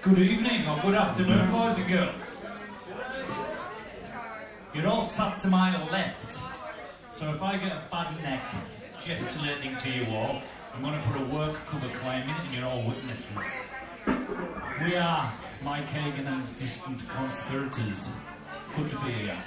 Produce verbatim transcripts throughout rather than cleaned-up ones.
Good evening or good afternoon, boys and girls. You're all sat to my left, so if I get a bad neck gesticulating to you all, I'm going to put a work cover claim in it and you're all witnesses. We are Mike Hagan and Distant Conspirators. Good to be here.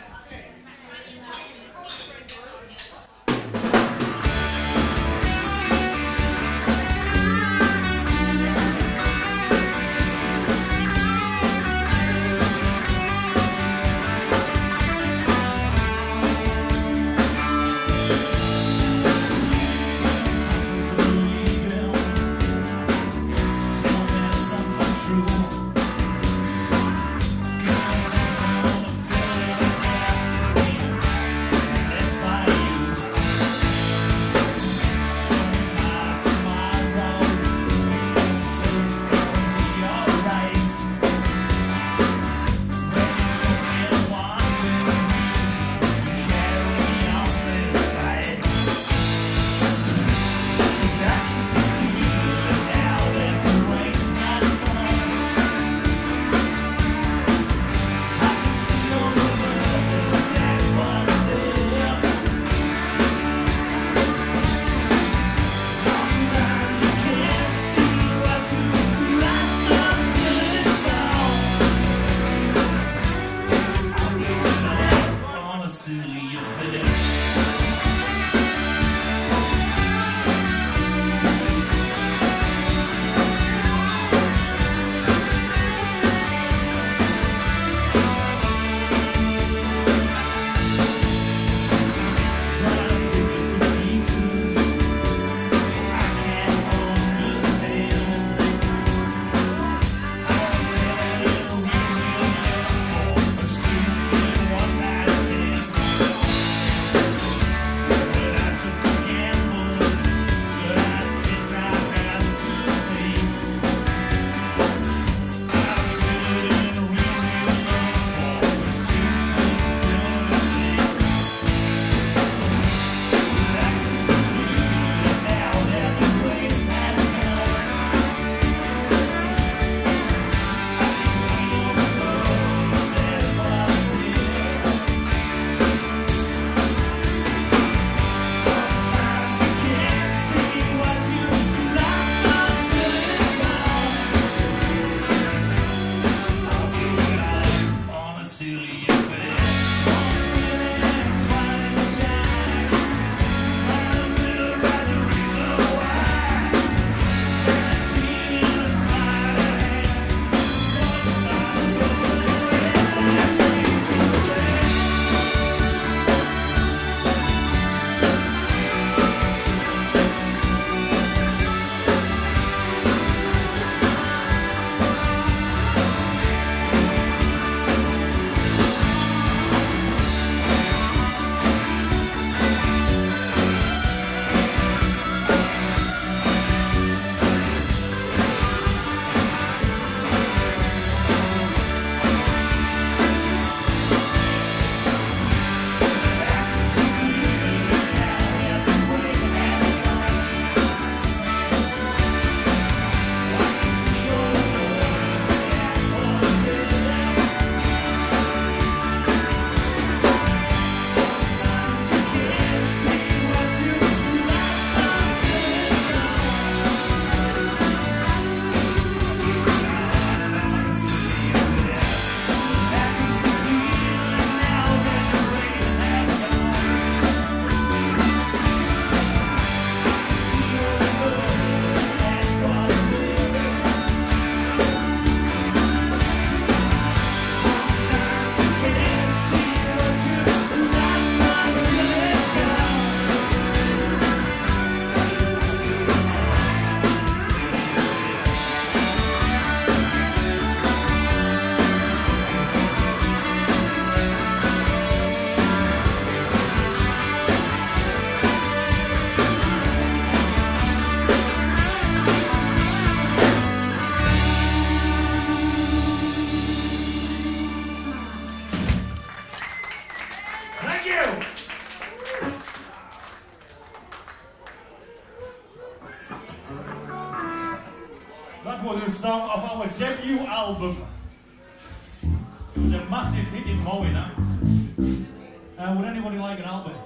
debut album. It was a massive hit in Moe, that. Uh, would anybody like an album?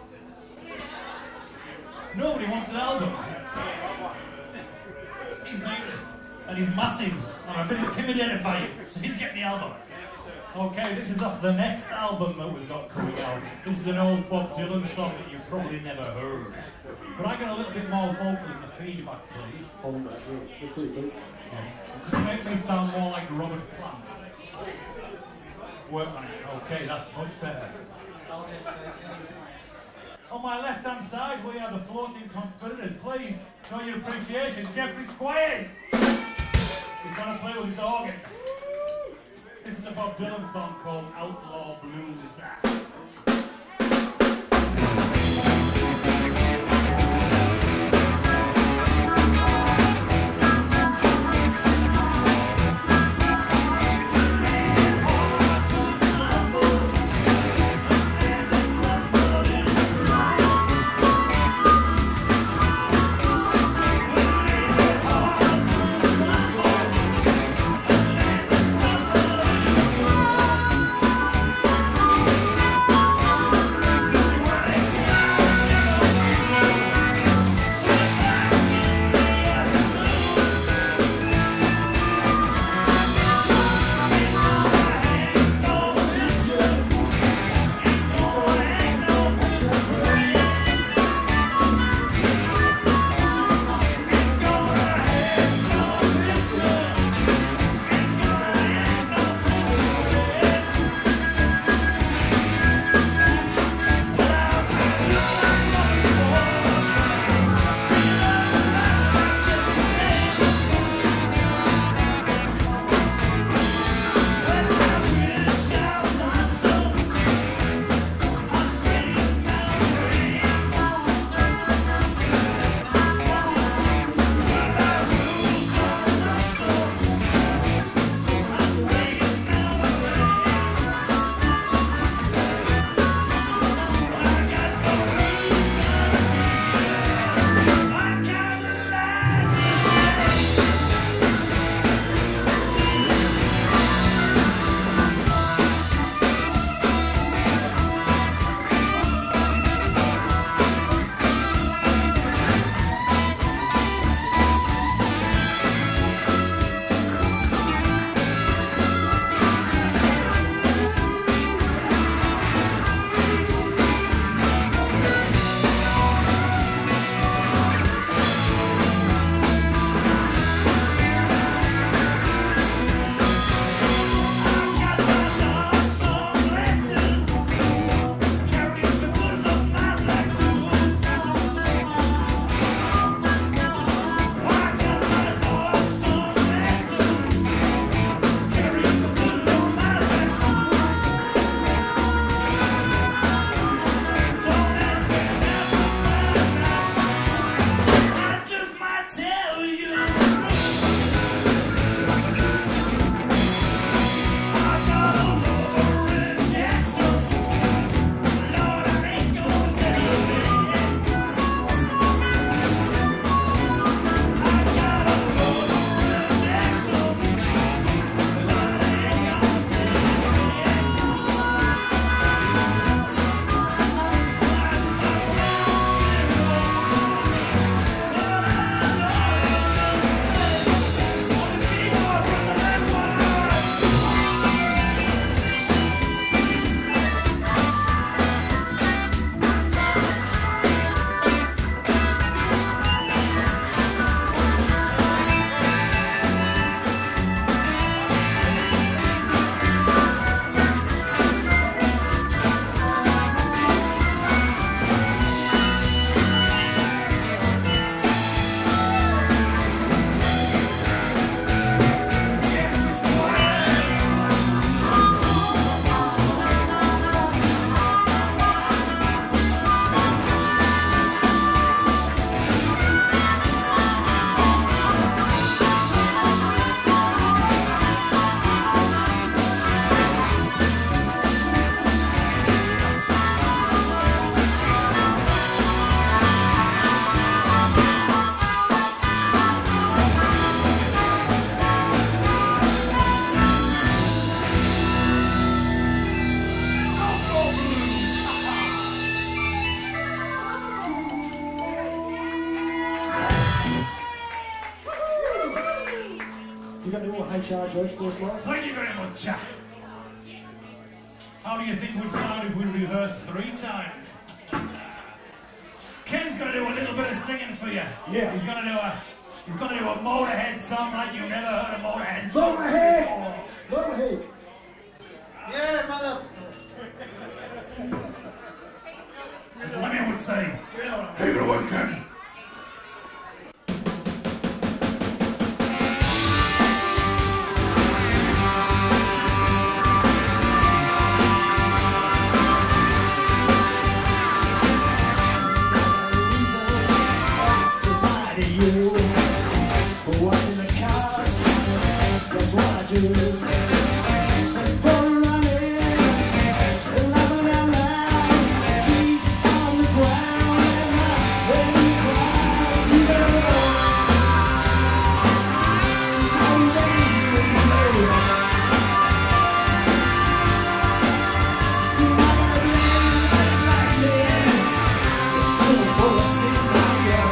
Nobody wants an album. He's nearest, and he's massive. I'm a bit intimidated by him, so he's getting the album. Okay, this is off the next album that we've got coming out. This is an old Bob Dylan song that you've probably never heard. Could I get a little bit more vocal in the feedback, please? Oh, no, you're too busy. Could you make me sound more like Robert Plant? Work on it. Okay, that's much better. On my left-hand side, we are the floating conspirators. Please show your appreciation. Jeffrey Squires! He's going to play with his organ. This is a Bob Dylan song called Outlaw Blues. Thank our jokes for us, Mark? Thank you very much. How do you think we'd sound if we rehearsed three times? Ken's gonna do a little bit of singing for you. Yeah. He's gonna do a he's gonna do a Motorhead song like you never heard a Motorhead song. Motorhead! Motorhead! Yeah, mother. As Lemmy would say, You know what take it away, Ken. What's in the cards? That's what I do. Let's burn running, laughing out loud, feet on the ground, and my baby cries. You better know, oh baby, baby. You're not gonna blame like me. There's some bullets in my gun.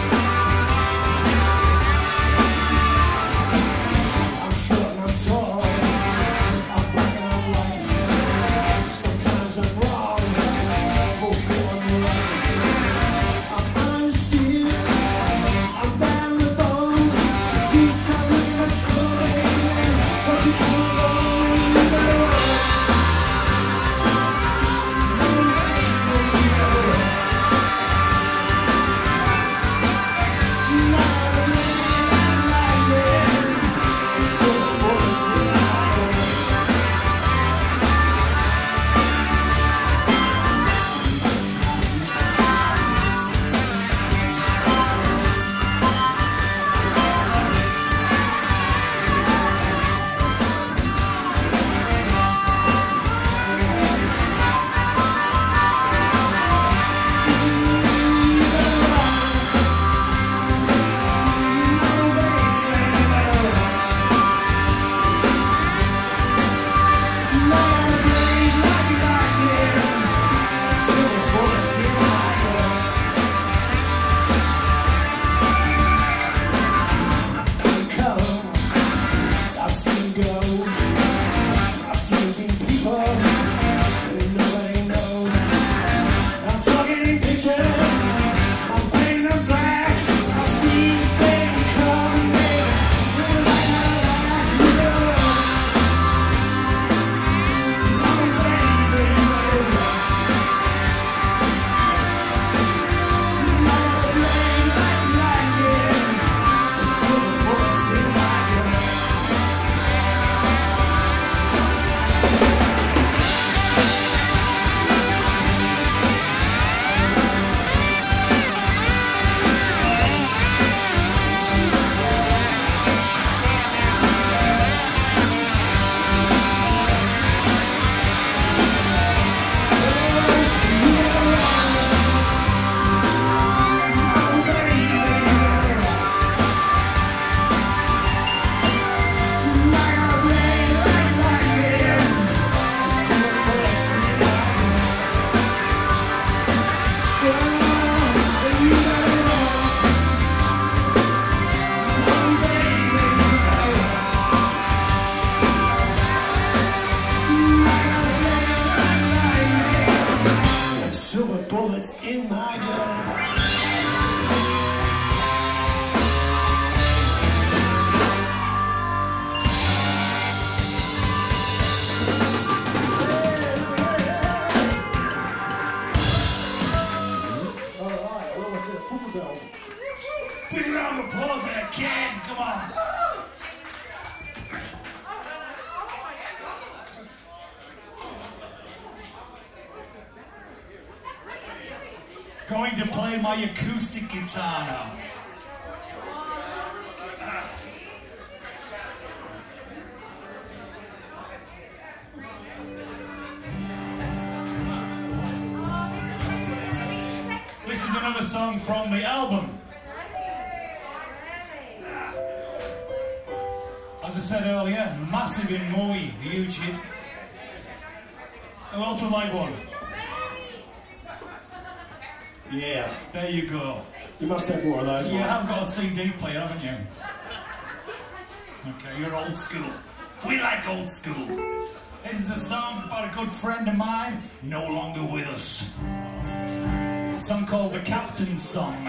Bullets in my gun. Alright, we're almost at a football bell. Big round of applause and a can, come on. Going to play my acoustic guitar now. This is another song from the album. As I said earlier, massive in Moi, a huge hit. Who else would like one? Yeah. There you go. You must have more of those. You Mark. have got a C D player, haven't you? Okay, you're old school. We like old school. This is a song about a good friend of mine, no longer with us. A song called The Captain's Song.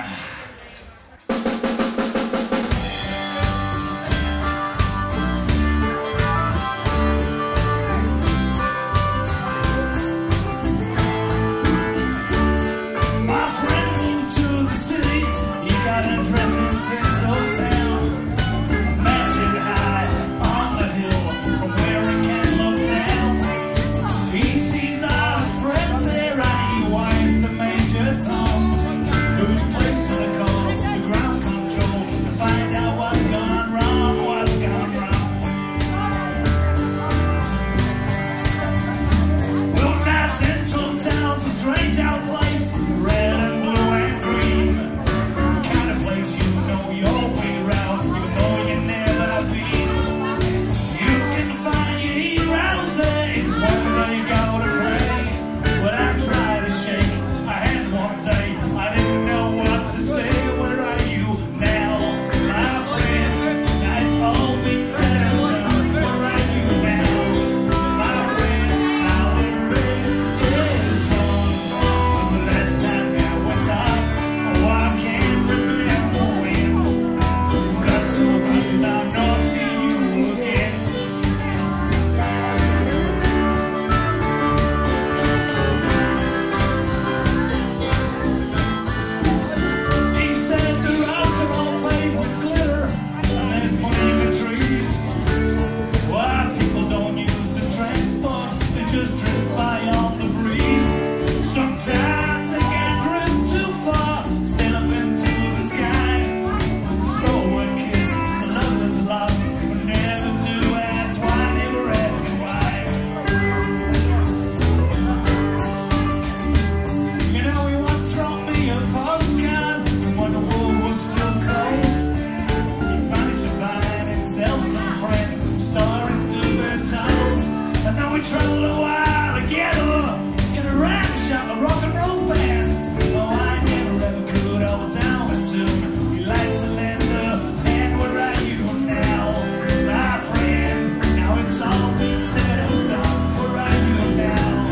Traveled a while together in a rap shop, a rock and roll band. Oh, I never ever could hold down a tune. We like to lend a hand. Where are you now, my friend? Now it's all been said and done. Where are you now,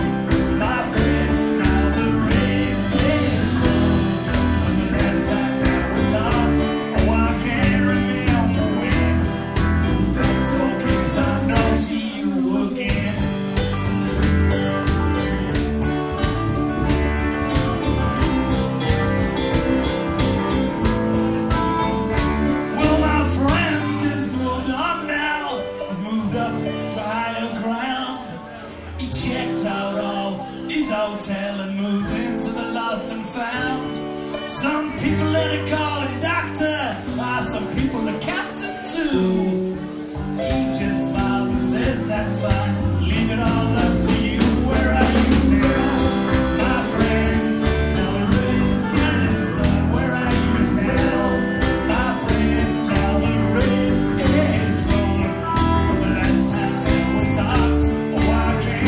my friend? Now the race is won. And the last time that we talked, oh, I can't remember when. That's okay, 'cause I know see you again. Checked out of his hotel and moved into the lost and found. Some people let it call him doctor, while some people the captain too. He just smiled and says that's fine, leave it all up to you. Where are you now, my friend? Now the race is done. Where are you now, my friend? Now the race is won. The last time that we talked, oh, I can't.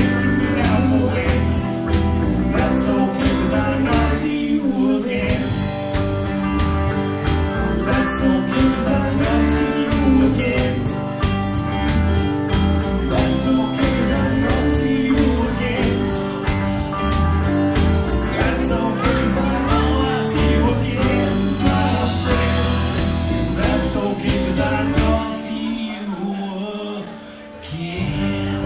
That's okay, 'cause I know I'll see you again. That's okay, 'cause I know I'll see you again. That's okay, 'cause I know I'll see you again. That's okay, 'cause I know I'll see you again, my friend. That's okay, 'cause I know I'll see you again.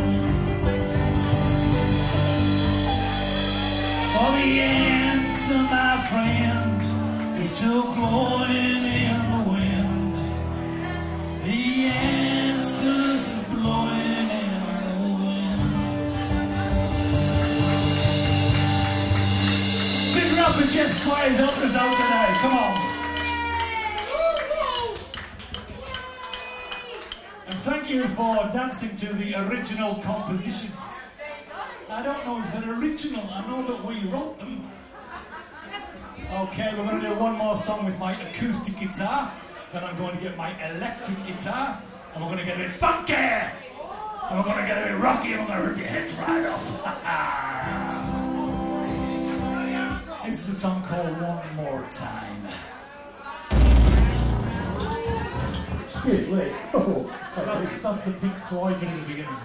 For the answer, my friend, is still blowing in the wind. The answer's blowing in the wind. Big it up for Jeff Squires helping us out today. Come on. And thank you for dancing to the original compositions. I don't know if they're original, I know that we wrote them. Okay, we're going to do one more song with my acoustic guitar, then I'm going to get my electric guitar, and we're going to get a bit funky, and we're going to get a bit rocky, and we're going to rip your heads right off. This is a song called One More Time. Excuse me. Oh, That's, that's the Pink Floyd bit at the beginning.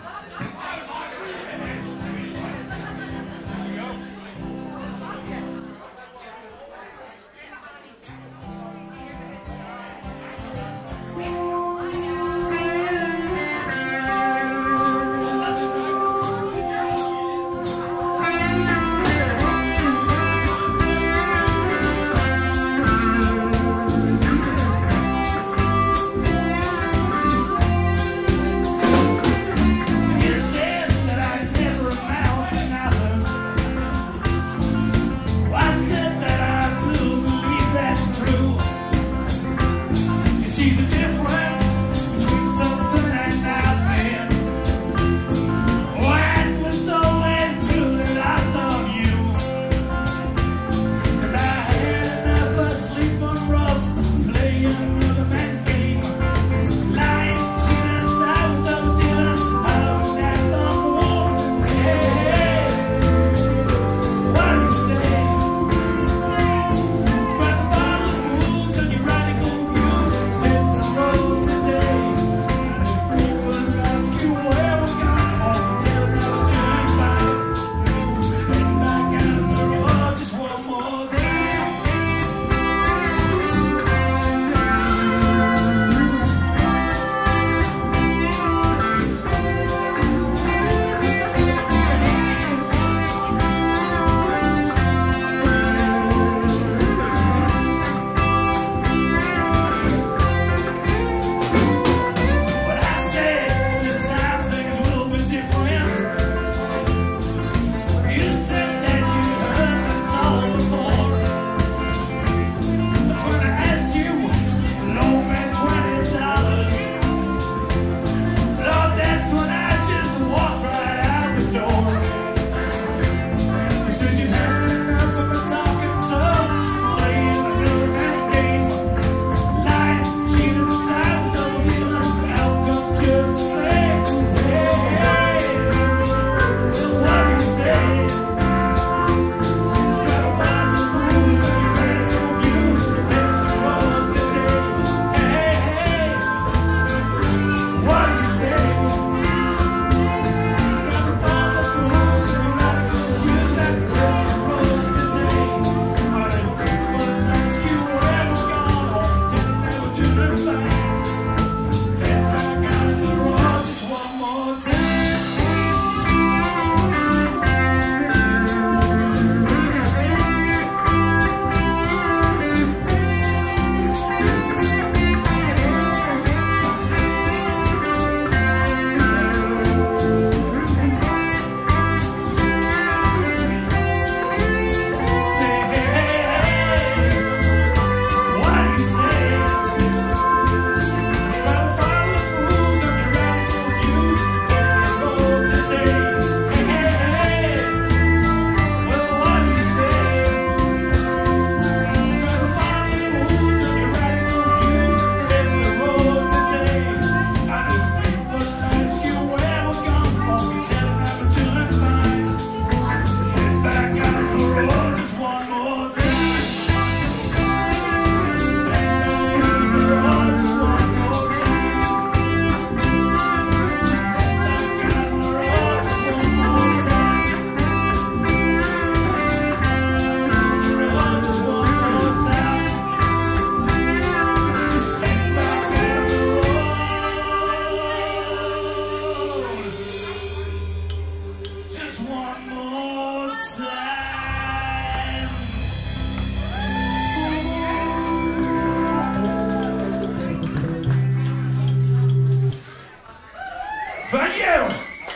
Thank you.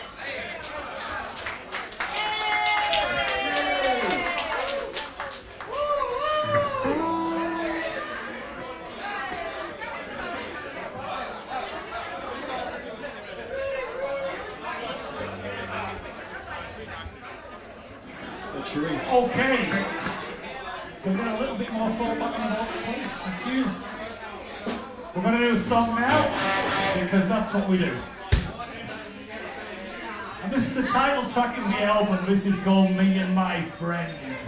Okay. Can we get a little bit more full back on the vocal, please? Thank you. We're going to do a song now, because that's what we do. And this is the title track of the album. This is called Me and My Friends.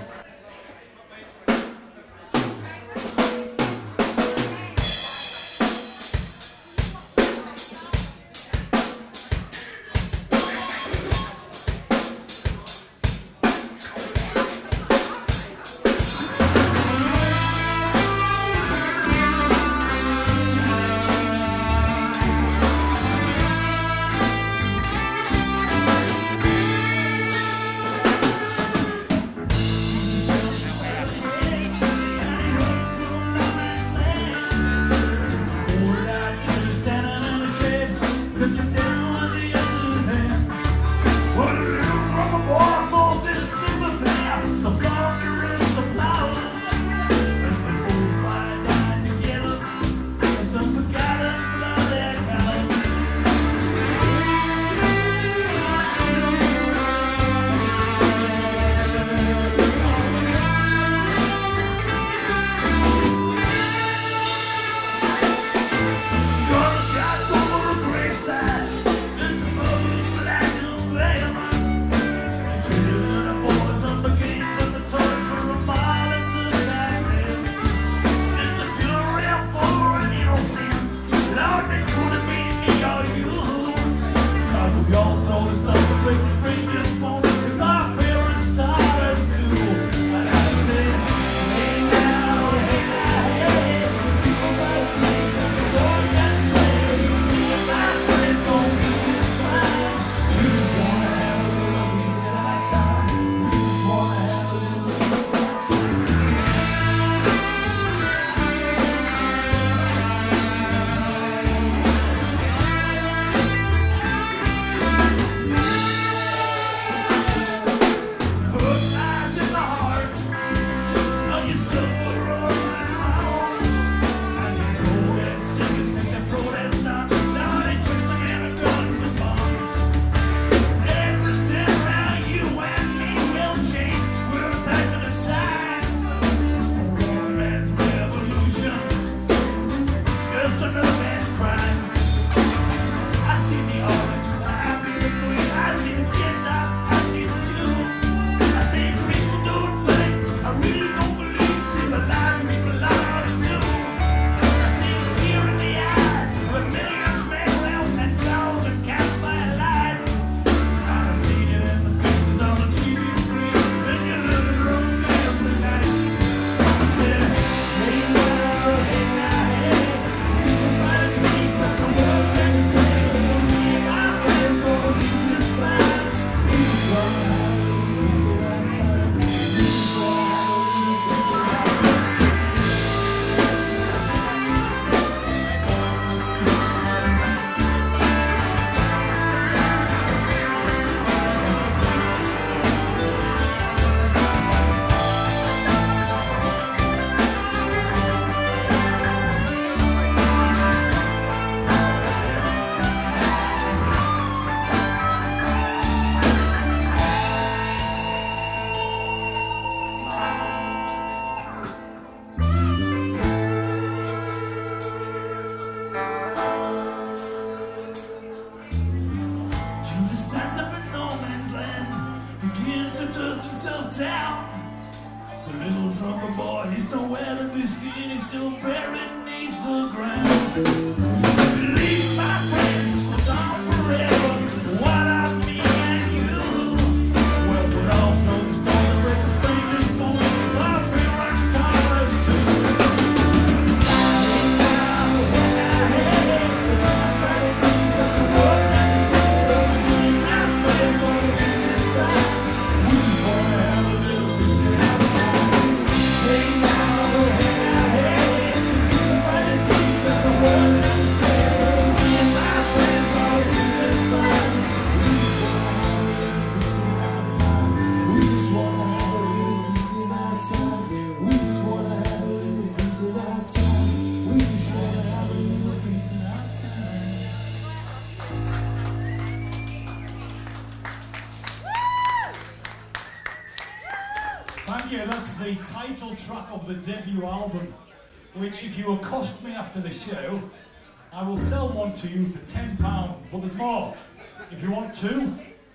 Thank you, that's the title track of the debut album, which if you accost me after the show, I will sell one to you for ten pounds, but there's more. If you want two,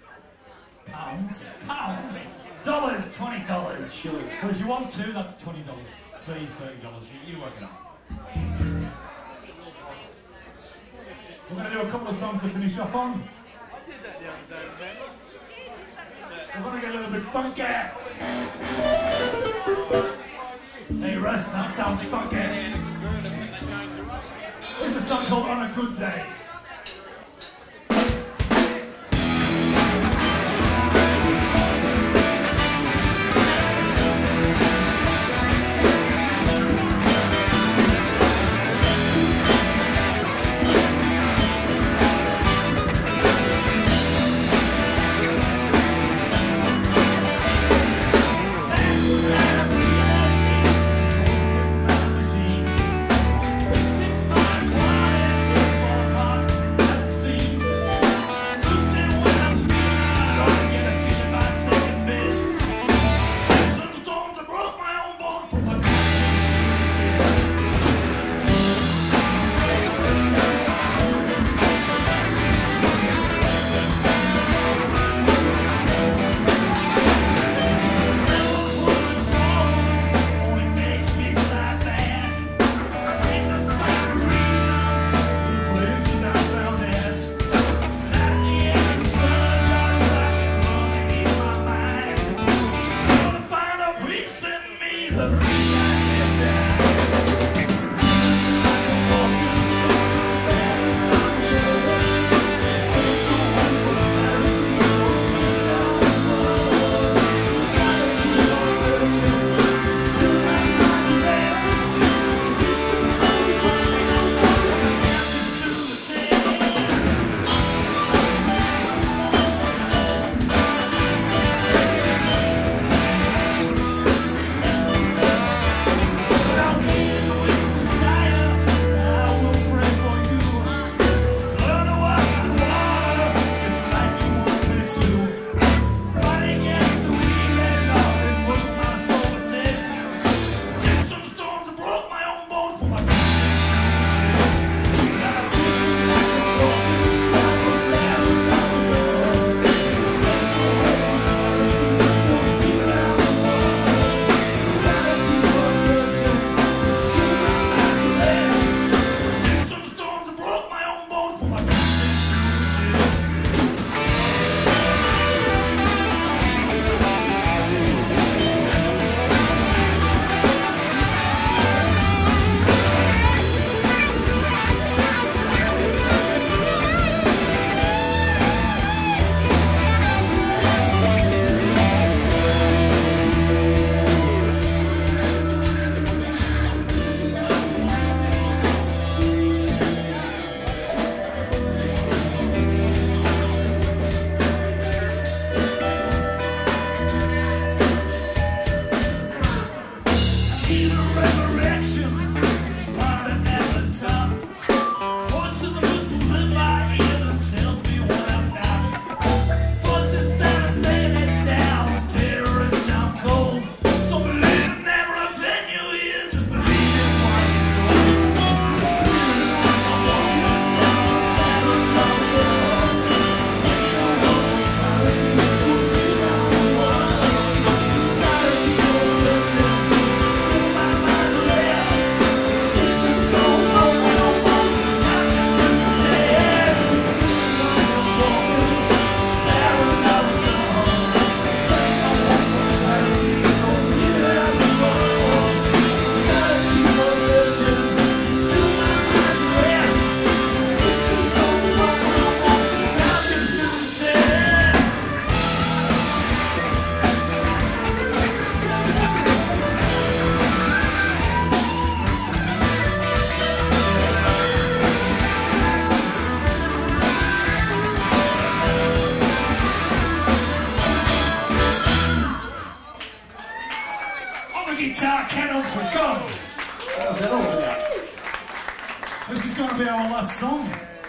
pounds, pounds, dollars, twenty dollars. Shillings. So if you want two, that's twenty dollars, three, thirty dollars, you, you work it out. We're going to do a couple of songs to finish off on. I did that the other day, remember? We're going to get a little bit funky. Hey Russ, that sounds funky. Here's a song called On a Good Day. Machine. guitar, Ken Humphries, come on. How's that all about? This is going to be our last song.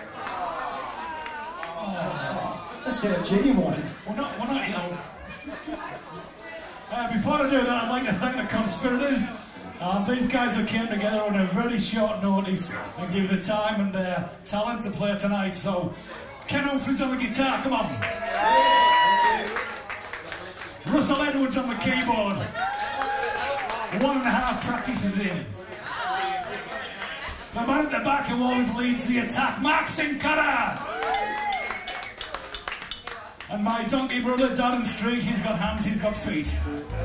That's a genuine. We're not, we're not, you know. Uh, before I do that, I'd like to thank the conspirators. Um, these guys who came together on a very short notice and give the time and their talent to play tonight. So, Ken Humphries on the guitar, come on. Russell Edwards on the keyboard. One and a half practices in. The man at the back who always leads the attack, Mark Sinclair. And my donkey brother, Darren Street, he's got hands, he's got feet.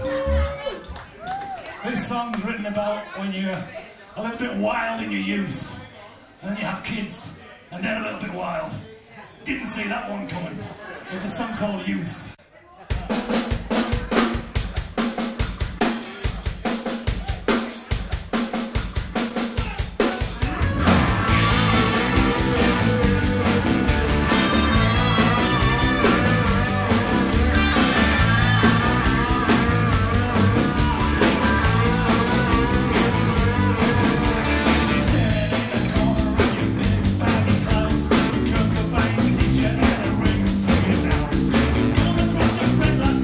This song's written about when you're a little bit wild in your youth, and then you have kids, and they're a little bit wild. Didn't see that one coming. It's a song called Youth. T-shirt and a ring for your nose. Come across a red light.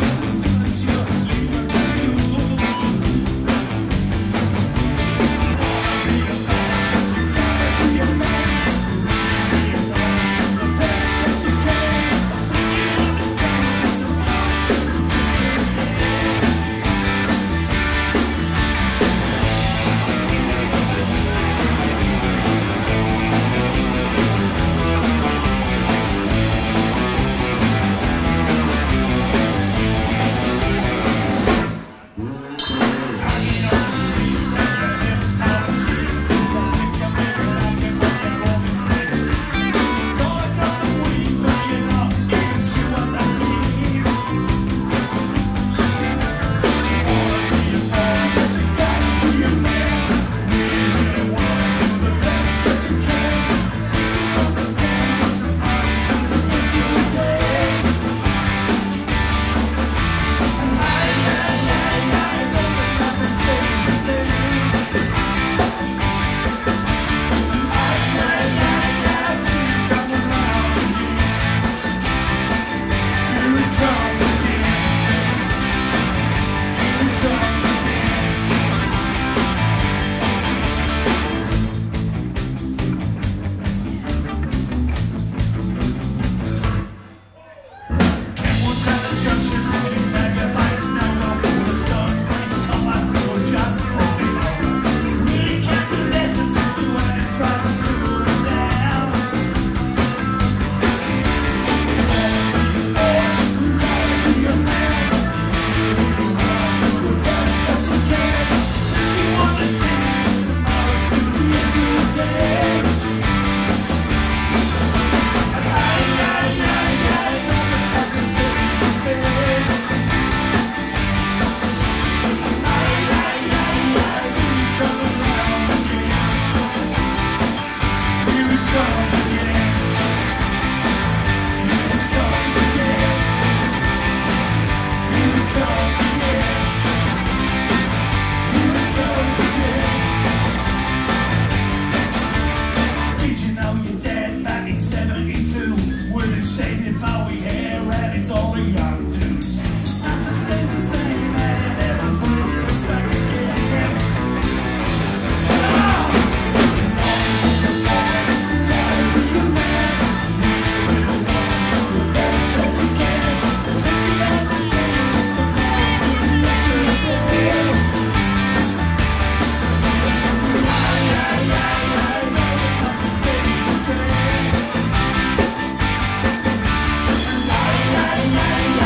yeah, yeah.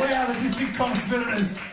We are the Distant Conspirators.